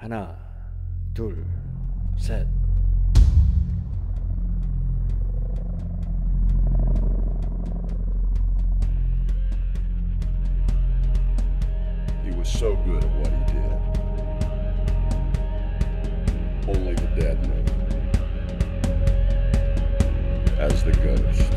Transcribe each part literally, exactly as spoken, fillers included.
하나, 둘, 셋. He was so good at what he did. Only the dead know. As the ghost.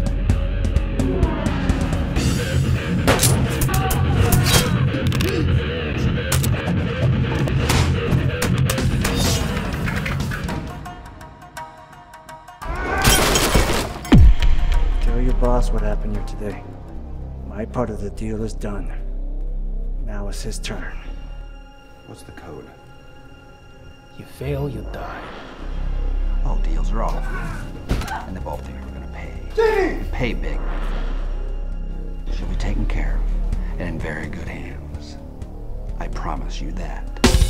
Tell your boss what happened here today. My part of the deal is done. Now it's his turn. What's the code? You fail, you die. All deals are off. And they both think we're gonna pay. Jamie! Pay big. She'll be taken care of and in very good hands. I promise you that.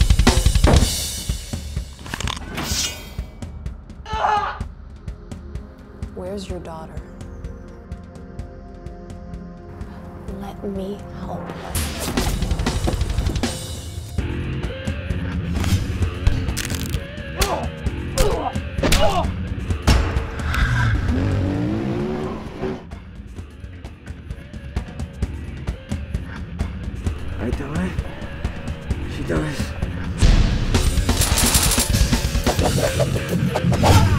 Where's your daughter? Let me help her. I die. She dies.